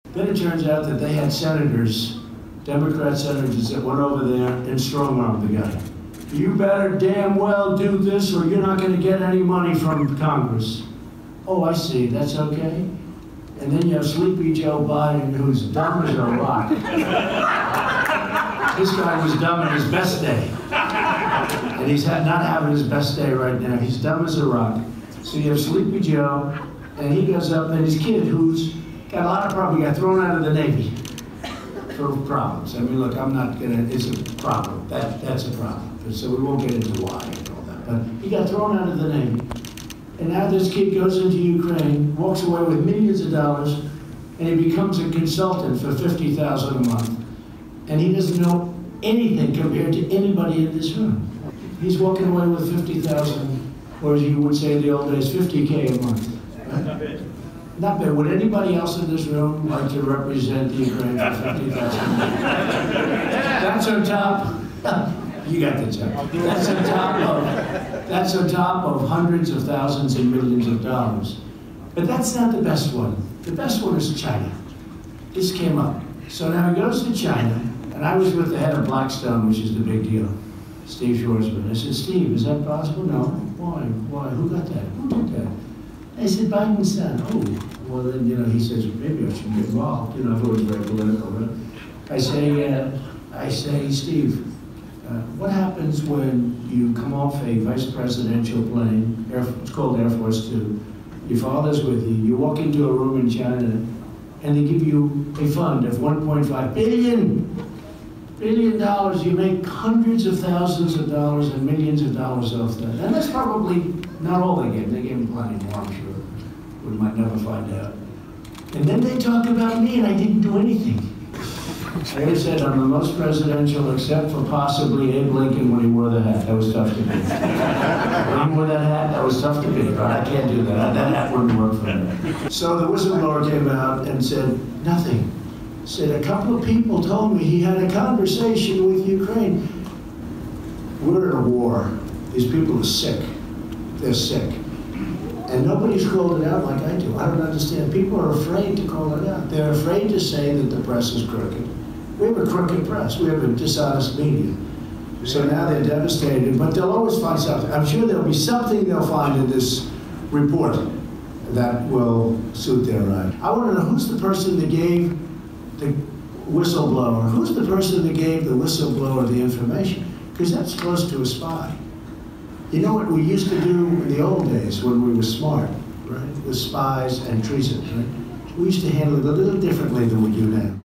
Then it turns out that they had senators, Democrat senators, that went over there and strong-armed the guy. You better damn well do this or you're not going to get any money from Congress. Oh, I see, that's okay. And then you have Sleepy Joe Biden, who's dumb as a rock. This guy was dumb on his best day. And he's not having his best day right now. He's dumb as a rock. So you have Sleepy Joe, and he goes up, and his kid, who's got a lot of problems, got thrown out of the Navy for problems. I mean, look, I'm not gonna, it's a problem. That's a problem. So we won't get into why and all that. But he got thrown out of the Navy. And now this kid goes into Ukraine, walks away with millions of dollars, and he becomes a consultant for $50,000 a month. And he doesn't know anything compared to anybody in this room. He's walking away with $50,000, or as you would say in the old days, $50K a month. Right? Not bad. Would anybody else in this room like to represent the Ukraine for $50,000? That's on top. You got the job. That's on top of hundreds of thousands and millions of dollars. But that's not the best one. The best one is China. This came up. So now he goes to China, and I was with the head of Blackstone, which is the big deal, Steve Schwarzman. I said, Steve, is that possible? No. Why? Why? Who got that? Who did that? I said, Biden's son. Oh, well then, you know, he says, maybe I should get involved. You know, I thought it was very political. Right? I say, Steve, what happens when you come off a vice presidential plane, it's called Air Force Two, your father's with you, you walk into a room in China, and they give you a fund of $1.5 billion, you make hundreds of thousands of dollars and millions of dollars off that. And that's probably not all they gave. They gave them plenty more, I'm sure. We might never find out. And then they talk about me, and I didn't do anything. They said I'm the most presidential, except for possibly Abe Lincoln when he wore the hat. That was tough to beat. When he wore that hat, that was tough to beat. Right? I can't do that. That hat wouldn't work for me. So the whistleblower came out and said, nothing. Said a couple of people told me he had a conversation with Ukraine. We're in a war. These people are sick. They're sick. And nobody's called it out like I do. I don't understand. People are afraid to call it out. They're afraid to say that the press is crooked. We have a crooked press. We have a dishonest media. So now they're devastated, but they'll always find something. I'm sure there'll be something they'll find in this report that will suit their right. I want to know who's the person that gave the whistleblower, who's the person that gave the whistleblower the information? Because that's close to a spy. You know what we used to do in the old days when we were smart, right? With spies and treason, right? We used to handle it a little differently than we do now.